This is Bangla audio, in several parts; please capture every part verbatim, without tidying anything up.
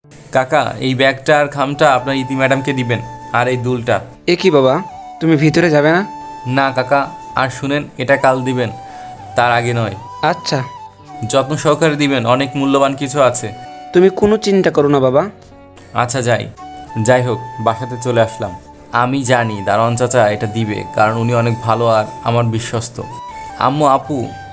কাকা, এই ব্যাগটা আর খামটা আপনার ইতি ম্যাডামকে দিবেন, আর এই দুলটা। এ কি বাবা, তুমি ভিতরে যাবে না? না কাকা, আর শুনেন, এটা কাল দিবেন, তার আগে নয়। আচ্ছা। যত্ন সহকারে দিবেন, অনেক মূল্যবান কিছু আছে। তুমি কোনো চিন্তা করো না বাবা। আচ্ছা যাই যাই হোক, বাসাতে চলে আসলাম। আমি জানি দারোয়ান চাচা এটা দিবে, কারণ উনি অনেক ভালো আর আমার বিশ্বস্ত। আম্মু, আপু,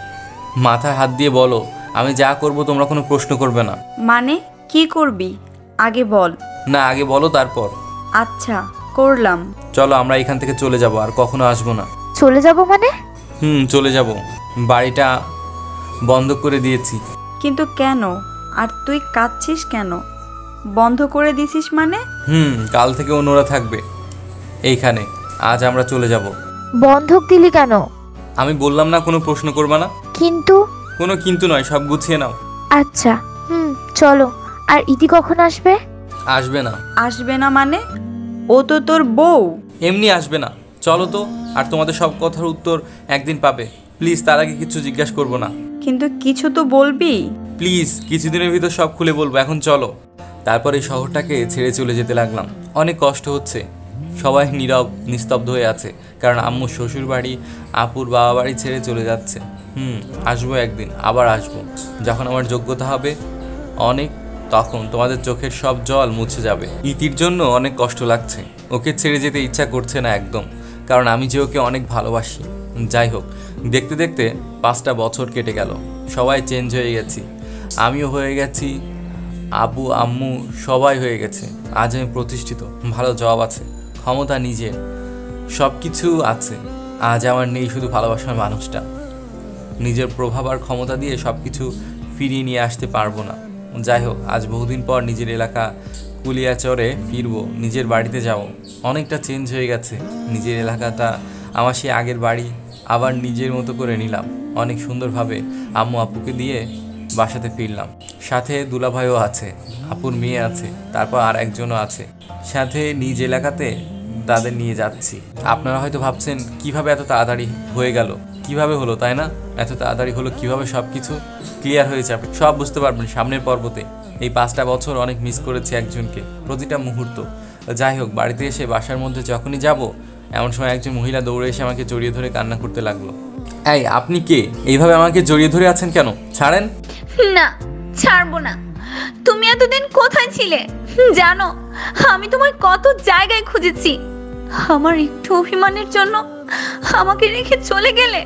মাথায় হাত দিয়ে বলো, আমি যা করব তোমরা কোনো প্রশ্ন করবে না। মানে কি করবি আগে বল। না, আগে বলো তারপর। আচ্ছা, করলাম। চলো আমরা এখান থেকে চলে যাব, আর কখনো আসবো না। চলে যাব মানে? হুম, চলে যাব। বাড়িটা বন্ধ করে দিয়েছি। কিন্তু কেন? আর তুই কাঁদছিস কেন? বন্ধ করে দিছিস মানে? হুম, কাল থেকে অন্যরা থাকবে এইখানে। আজ আমরা চলে যাব। বন্ধক দিলি কেন? আমি বললাম না কোনো প্রশ্ন করবা না। কিন্তু? কোনো কিন্তু নয়, সব গুছিয়ে নাও। আচ্ছা, হুম, চলো। আর ইতি কখন আসবে? আসবে না। আসবে না মানে? ও তো তোর বউ। এমনি আসবে না, চলো তো। আর তোমাদের সব কথার উত্তর একদিন পাবে। প্লিজ, তার আগে কিছু জিজ্ঞাসা করবো না। কিন্তু কিছু তো বলবি। প্লিজ, কিছুদিনের ভিতর সব খুলে বলবো, এখন চলো। তারপর এই শহরটাকে ছেড়ে চলে যেতে লাগলাম। অনেক কষ্ট হচ্ছে, সবাই নীরব নিস্তব্ধ হয়ে আছে, কারণ আম্মু শ্বশুর বাড়ি, আপুর বাবা বাড়ি ছেড়ে চলে যাচ্ছে। হুম, আসবো একদিন, আবার আসবো, যখন আমার যোগ্যতা হবে অনেক, তখন তোমাদের চোখের সব জল মুছে যাবে। ইতির জন্য অনেক কষ্ট লাগছে, ওকে ছেড়ে যেতে ইচ্ছা করছে না একদম, কারণ আমি যে ওকে অনেক ভালোবাসি। যাই হোক, দেখতে দেখতে পাঁচটা বছর কেটে গেল, সবাই চেঞ্জ হয়ে গেছি, আমিও হয়ে গেছি, আব্বু আম্মু সবাই হয়ে গেছে। আজ আমি প্রতিষ্ঠিত, ভালো জব আছে, ক্ষমতা নিজের, সব কিছু আছে। আজ আমার নেই শুধু ভালোবাসার মানুষটা। নিজের প্রভাব আর ক্ষমতা দিয়ে সব কিছু ফিরিয়ে নিয়ে আসতে পারবো না। যাই হোক, আজ বহুদিন পর নিজের এলাকা কুলিয়াচরে ফিরবো, নিজের বাড়িতে যাব। অনেকটা চেঞ্জ হয়ে গেছে নিজের এলাকাটা, আমার সেই আগের বাড়ি আবার নিজের মতো করে নিলাম। অনেক সুন্দরভাবে আম্মু আপুকে দিয়ে বাসাতে ফিরলাম। সাথে দুলাভাইও আছে, আপুর মেয়ে আছে, তারপর আর একজনও আছে। সাথে নিজ এলাকাতে তাদের নিয়ে যাচ্ছি। আপনারা হয়তো ভাবছেন কিভাবে এত তাড়াতাড়ি হয়ে গেল, কিভাবে হলো, তাই না? এত তাড়াতাড়ি হলো কিভাবে, সব কিছু ক্লিয়ার হয়ে যাবে, সব বুঝতে পারবেন সামনের পর্বতে। এই পাঁচটা বছর অনেক মিস করেছি একজনকে, প্রতিটা মুহূর্ত। যাই হোক, বাড়িতে এসে বাসার মধ্যে যখনই যাব, এমন সময় একজন মহিলা দৌড়ে এসে আমাকে জড়িয়ে ধরে কান্না করতে লাগলো। এই, আপনি কে? এইভাবে আমাকে জড়িয়ে ধরে আছেন কেন? ছাড়েন। না, ছাড়বো না। তুমি এতদিন কোথায় ছিলে জানো? আমি তোমায় কত জায়গায় খুঁজেছি। আমার একটু অভিমানের জন্য আমাকে রেখে চলে গেলে।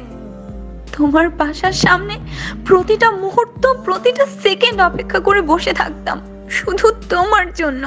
তোমার বাসার সামনে প্রতিটা মুহূর্ত, প্রতিটা সেকেন্ড অপেক্ষা করে বসে থাকতাম শুধু তোমার জন্য।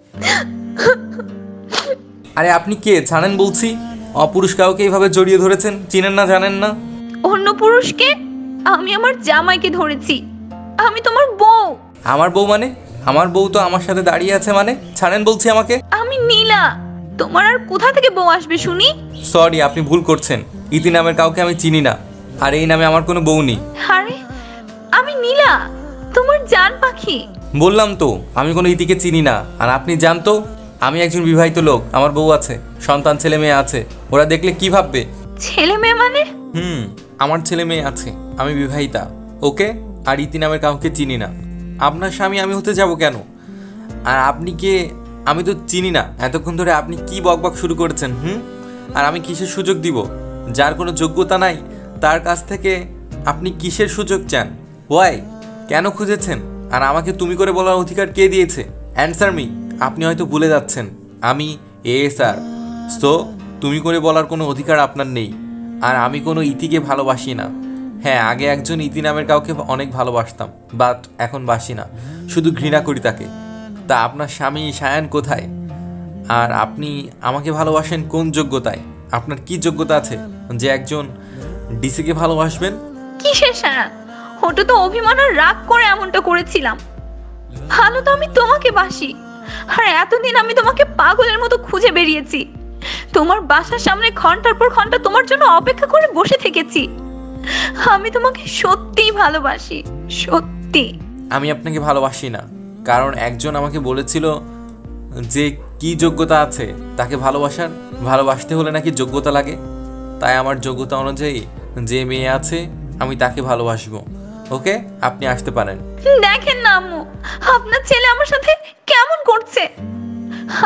আরে আপনি কে? ছাড়েন বলছি। অপুরুষ কাউকে এইভাবে জড়িয়ে ধরেছেন, চিনেন না, জানেন না? অন্য পুরুষকে? আমি আমার জামাইকে ধরেছি। আমি তোমার বউ। আমার বউ মানে? আমার বউ তো আমার সাথে দাঁড়িয়ে আছে মানে? ছাড়েন বলছি আমাকে। আমি নীলা। তোমার আর কোথা থেকে বউ আসবে শুনি? সরি, আপনি ভুল করছেন। ইতি নামের কাউকে আমি চিনি না, আর এই নামে আমার কোনো বউ নেই। আরে, আমি নীলা, তোমার জান পাখি। বললাম তো, আমি কোনো ইতিকে চিনি না। আর আপনি জানতো আমি একজন বিবাহিত লোক, আমার বউ আছে, সন্তান, ছেলে মেয়ে আছে। ওরা দেখলে কি ভাববে? ছেলে মেয়ে মানে? হুম, আমার ছেলে মেয়ে আছে, আমি বিবাহিতা। ওকে, আর ইতি নামের কাউকে চিনি না। আপনার স্বামী আমি হতে যাব কেন? আর আপনি কে আমি তো চিনি না। এতক্ষণ ধরে আপনি কি বকবক শুরু করেছেন? হুম, আর আমি কিসের সুযোগ দিব? যার কোনো যোগ্যতা নাই তার কাছ থেকে আপনি কিসের সুযোগ চান? ওয়াই, কেন খুঁজেছেন? আর আমাকে তুমি করে বলার অধিকার কে দিয়েছে? Answer me. আপনি হয়তো ভুলে যাচ্ছেন আমি এএসআর, সো তুমি করে বলার কোনো অধিকার আপনার নেই। আর আমি কোনো ইতিকে ভালোবাসি না। হ্যাঁ, আগে একজন ইতি নামের কাউকে অনেক ভালোবাসতাম, বাট এখন বাসি না, শুধু ঘৃণা করি তাকে। তা আপনার স্বামী সায়ান কোথায়? আর আপনি আমাকে ভালোবাসেন কোন যোগ্যতায়? আপনার কি যোগ্যতা আছে যে একজন ডিসিকে ভালোবাসবেন? কিসের সারা? ওটা তো অভিমান আর রাগ করে এমনটা করেছিলাম। ভালো তো আমি তোমাকে বাসি। আর এতদিন আমি তোমাকে পাগলের মতো খুঁজে বেরিয়েছি। তোমার বাসার সামনে ঘন্টার পর ঘন্টা তোমার জন্য অপেক্ষা করে বসে থেকেছি। আমি তোমাকে সত্যিই ভালোবাসি, সত্যি। আমি আপনাকে ভালোবাসি না, কারণ একজন আমাকে বলেছিল যে কি যোগ্যতা আছে তাকে ভালোবাসার, ভালোবাসতে হলে নাকি যোগ্যতা লাগে। তাই আমার যোগ্যতা অনুযায়ী যে মেয়ে আছে আমি তাকে ভালোবাসবো। ওকে, আপনি আসতে পারেন। দেখেন না আম্মু, আপনার ছেলে আমার সাথে কেমন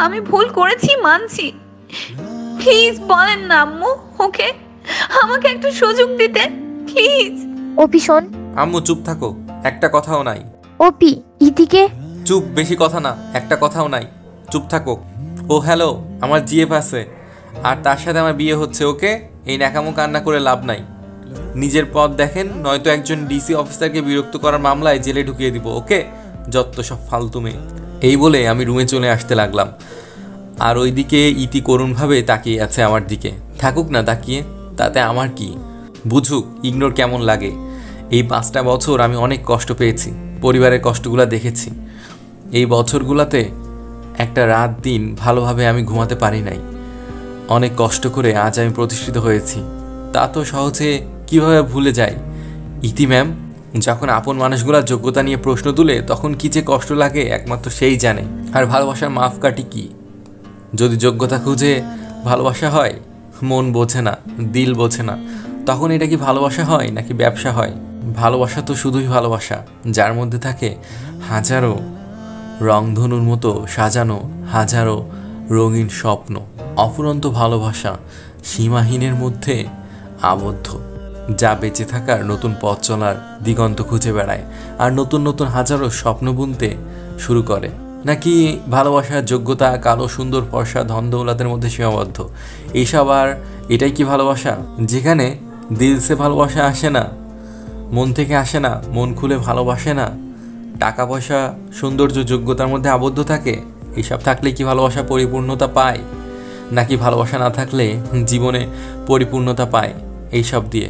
আমি ভুল করেছি মানছি, প্লিজ বলেন না আম্মু ওকে আমাকে একটা সুযোগ দিতে প্লিজ। অপি শোন। আম্মু চুপ থাকো, একটা কথাও নাই। অপি, ইতিকে। চুপ, বেশি কথা না, একটা কথাও নাই, চুপ থাকো। ও হ্যালো, আমার জিএফ আছে আর তার সাথে আমার বিয়ে হচ্ছে, ওকে? এই ন্যাকামো কান্না করে লাভ নাই। নিজের পথ দেখেন, নয়তো একজন ডিসি অফিসারকে বিরক্ত করার মামলায় জেলে ঢুকিয়ে দিব, ওকে? যত সব ফালতু মেয়ে। এই বলে আমি রুমে চলে আসতে লাগলাম। আর ওইদিকে ইতি করুণভাবে তাকিয়ে আছে আমার দিকে। থাকুক না তাকিয়ে, তাতে আমার কি? বুঝুক ইগনোর কেমন লাগে। এই পাঁচটা বছর আমি অনেক কষ্ট পেয়েছি, পরিবারের কষ্টগুলো দেখেছি। এই বছরগুলোতে একটা রাত দিন ভালোভাবে আমি ঘুমাতে পারি নাই। অনেক কষ্ট করে আজ আমি প্রতিষ্ঠিত হয়েছি, তা তো সহজে কীভাবে ভুলে যায়। ইতি ম্যাম যখন আপন মানুষগুলোর যোগ্যতা নিয়ে প্রশ্ন তুলে তখন কী যে কষ্ট লাগে একমাত্র সেই জানে। আর ভালোবাসার মাপকাঠি কি? যদি যোগ্যতা খুঁজে ভালোবাসা হয়, মন বোঝে না, দিল বোঝে না, তখন এটা কি ভালোবাসা হয় নাকি ব্যবসা হয়? ভালোবাসা তো শুধুই ভালোবাসা, যার মধ্যে থাকে হাজারো রংধনুর মতো সাজানো হাজারো রঙিন স্বপ্ন। অফুরন্ত ভালোবাসা সীমাহীনের মধ্যে আবদ্ধ, যা বেঁচে থাকার নতুন পথ চলার দিগন্ত খুঁজে বেড়ায় আর নতুন নতুন হাজারো স্বপ্ন বুনতে শুরু করে। নাকি ভালোবাসার যোগ্যতা কালো সুন্দর ফর্সা ধন দৌলতের মধ্যে সীমাবদ্ধ? এইসব আর এটাই কি ভালোবাসা, যেখানে দিলসে ভালোবাসা আসে না, মন থেকে আসে না, মন খুলে ভালোবাসে না, টাকা পয়সা সৌন্দর্য যোগ্যতার মধ্যে আবদ্ধ থাকে? এইসব থাকলে কি ভালোবাসা পরিপূর্ণতা পায়? নাকি ভালোবাসা না থাকলে জীবনে পরিপূর্ণতা পায় এইসব দিয়ে?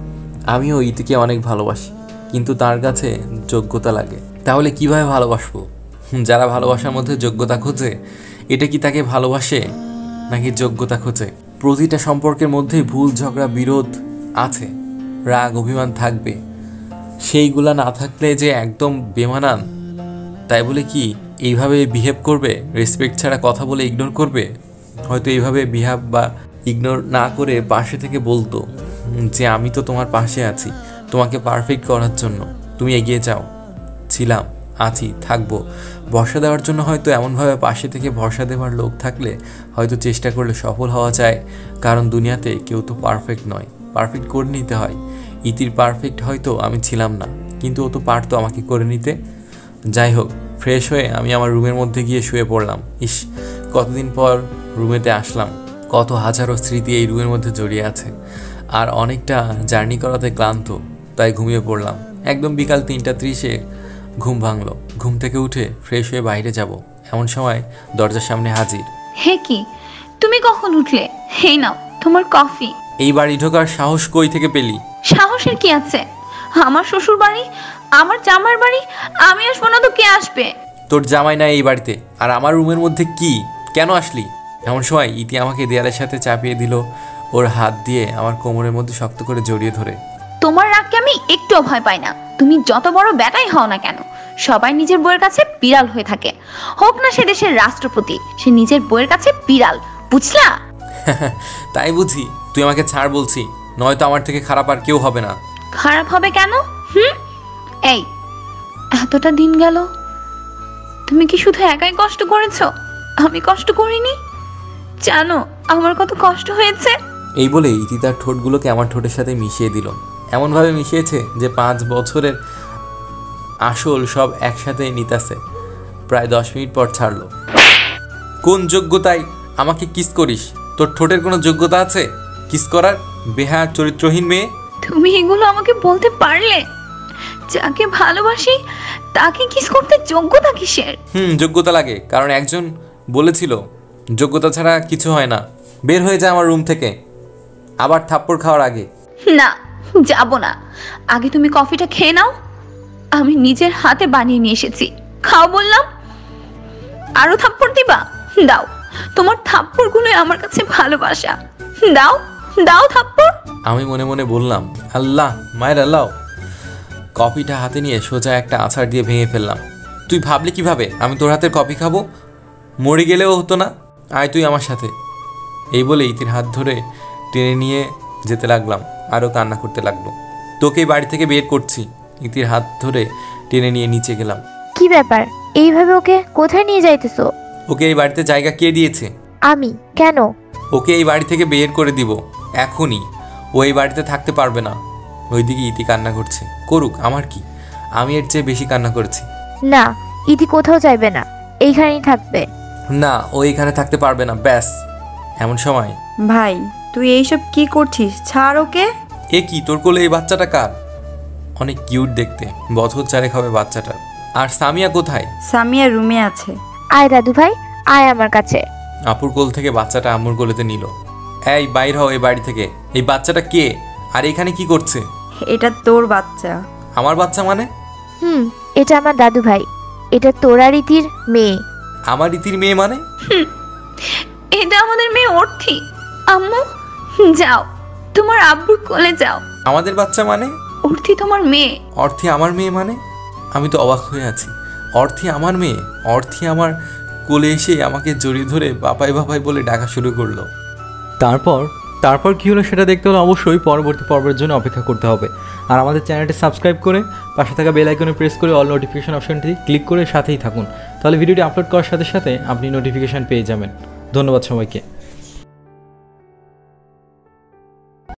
আমিও ইতিকে অনেক ভালোবাসি, কিন্তু তার কাছে যোগ্যতা লাগে। তাহলে কিভাবে ভালোবাসবো? যারা ভালোবাসার মধ্যে যোগ্যতা খোঁজে, এটা কি তাকে ভালোবাসে নাকি যোগ্যতা খোঁজে? প্রতিটা সম্পর্কের মধ্যে ভুল ঝগড়া বিরোধ আছে, রাগ অভিমান থাকবে। সেইগুলা না থাকলে যে একদম বেমানান, তাই বলে কি এইভাবে বিহেভ করবে? রেসপেক্ট ছাড়া কথা বলে ইগনোর করবে? হয়তো এইভাবে বিহেভ বা ইগনোর না করে পাশে থেকে বলতো যে আমি তো তোমার পাশে আছি তোমাকে পারফেক্ট করার জন্য, তুমি এগিয়ে যাও। ছিলাম, আছি, থাকবো ভরসা দেওয়ার জন্য। হয়তো এমনভাবে পাশে থেকে ভরসা দেওয়ার লোক থাকলে হয়তো চেষ্টা করলে সফল হওয়া যায়, কারণ দুনিয়াতে কেউ তো পারফেক্ট নয়, পারফেক্ট করে নিতে হয়। ইতির পারফেক্ট হয়তো আমি ছিলাম না, কিন্তু ও তো পারতো আমাকে করে নিতে। যাই হোক, ফ্রেশ হয়ে আমি আমার রুমের মধ্যে গিয়ে শুয়ে পড়লাম। ইস, কতদিন পর রুমেতে আসলাম, কত হাজারো স্মৃতি এই রুমের মধ্যে জড়িয়ে আছে। আর অনেকটা জার্নি করাতে ক্লান্ত, তাই ঘুমিয়ে পড়লাম। একদম বিকাল তিনটা ত্রিশে ঘুম ভাঙলো। ঘুম থেকে উঠে ফ্রেশ হয়ে বাইরে যাব, এমন সময় দরজার সামনে হাজির। হে কি, তুমি কখন উঠলে? হেই নাও তোমার কফি। এই বাড়ি ঢোকার সাহস কই থেকে পেলি? সাহসের কি আছে? আমার শ্বশুর বাড়ি, আমার জামার বাড়ি, আমি আসবো না তো কে আসবে? তোর জামাই না এই বাড়িতে, আর আমার রুমের মধ্যে কি, কেন আসলি? এমন সময় ইতি আমাকে দেয়ালের সাথে চাপিয়ে দিল, ওর হাত দিয়ে আমার কোমরের মধ্যে শক্ত করে জড়িয়ে ধরে। তোমার রাগকে আমি একটুও ভয় পাই না। তুমি যত বড় ব্যাটাই হও না কেন, সবাই নিজের বউয়ের কাছে বিড়াল হয়ে থাকে। হোক না সে দেশের রাষ্ট্রপতি, সে নিজের বউয়ের কাছে বিড়াল, বুঝলা? তাই বুঝি? তুই আমাকে ছাড় বলছি, নয়তো আমার থেকে খারাপ আর কেউ হবে না। খারাপ হবে কেন? হুম, এই এতটা দিন গেল, তুমি কি শুধু একাই কষ্ট করেছো? আমি কষ্ট করিনি? জানো আমার কত কষ্ট হয়েছে? এই বলে ইতি তার ঠোঁটগুলোকে আমার ঠোঁটের সাথে মিশিয়ে দিল, এমনভাবে মিশিয়েছে যে পাঁচ বছরের আসল সব একসাথে নিতাছে। প্রায় দশ মিনিট পর ছাড়লো। কোন যোগ্যতায় আমাকে কিস করিস? তোর ঠোঁটের কোনো যোগ্যতা আছে কিস করার? বেহা চরিত্রহীন মেয়ে। তুমি এগুলো আমাকে বলতে পারলে? যাকে ভালোবাসি তাকে কিস করতে যোগ্যতা কিসের? হুম, যোগ্যতা লাগে, কারণ একজন বলেছিল যোগ্যতা ছাড়া কিছু হয় না। বের হয়ে যায় আমার রুম থেকে, আবার থাপ্পড় খাওয়ার আগে। না, যাব না। আগে তুমি কফিটা খেয়ে নাও, আমি নিজের হাতে বানিয়ে নিয়ে এসেছি। খাও বললাম। আরো থাপ্পড় দিবা? দাও, তোমার থাপ্পড়গুলো আমার কাছে ভালোবাসা। দাও দাও থাপ্পড়। আমি মনে মনে বললাম, আল্লাহ মায়ের আল্লাহ। কফিটা হাতে নিয়ে সোজা একটা আছাড় দিয়ে ভেঙে ফেললাম। তুই ভাবলি কিভাবে আমি তোর হাতের কফি খাবো? মরে গেলেও হতো না, আয় তুই আমার সাথে। এই বলে ইতির হাত ধরে টেনে নিয়ে যেতে লাগলাম, আরও কান্না করতে লাগলো। তোকেই বাড়ি থেকে বের করছি। ইতির হাত ধরে টেনে নিয়ে নিচে গেলাম। কি ব্যাপার, এইভাবে ওকে কোথায় নিয়ে যাইতেছো? ওকে এই বাড়িতে জায়গা কে দিয়েছে? আমি কেন? ওকে এই বাড়ি থেকে বের করে দিব এখনই। ও এই বাড়িতে থাকতে পারবে না। ওইদিকে ইতি কান্না করছে। করুক, আমার কি, আমি এর চেয়ে বেশি কান্না করেছি। না, ইতি কোথাও যাবে না, এইখানেই থাকবে। না, ও এখানে থাকতে পারবে না। ব্যাস। এমন সময়, ভাই তুই এইসব কি করছিস? ছাড় ওকে। এ কি, তোর কোলে এই বাচ্চাটা কার? অনেক কিউট দেখতে, বছর চারেক হবে বাচ্চাটার। আর সামিয়া কোথায়? সামিয়া রুমে আছে। আয় দাদু ভাই, আয় আমার কাছে। আপুর কোল থেকে বাচ্চাটা আম্মুর কোলেতে নিল। এই বাইর হও এই বাড়ি থেকে। এই বাচ্চাটা কে আর এখানে কি করছে? এটা তোর বাচ্চা। আমার বাচ্চা মানে? হুম, এটা আমার দাদু ভাই, এটা তোরা রীতির মেয়ে। আমার রীতির মেয়ে মানে? এটা আমাদের মেয়ে অর্থি। আম্মু যাও, তোমার আব্বুর কোলে যাও। আমাদের বাচ্চা মানে? অর্থি তোমার মেয়ে। অর্থি আমার মেয়ে মানে? আমি তো অবাক হয়ে আছি। অর্থি আমার মেয়ে? অর্থি আমার কোলে এসে আমাকে জড়িয়ে ধরে বাপাই বাপাই বলে ডাকা শুরু করলো। তারপর তারপর কী হলো সেটা দেখতে হলে অবশ্যই পরবর্তী পর্বের জন্য অপেক্ষা করতে হবে। আর আমাদের চ্যানেলটি সাবস্ক্রাইব করে পাশে থাকা বেল আইকনে প্রেস করে অল নোটিফিকেশন অপশনটি ক্লিক করে সাথেই থাকুন। তাহলে ভিডিওটি আপলোড করার সাথে সাথে আপনি নোটিফিকেশান পেয়ে যাবেন। ধন্যবাদ সবাইকে।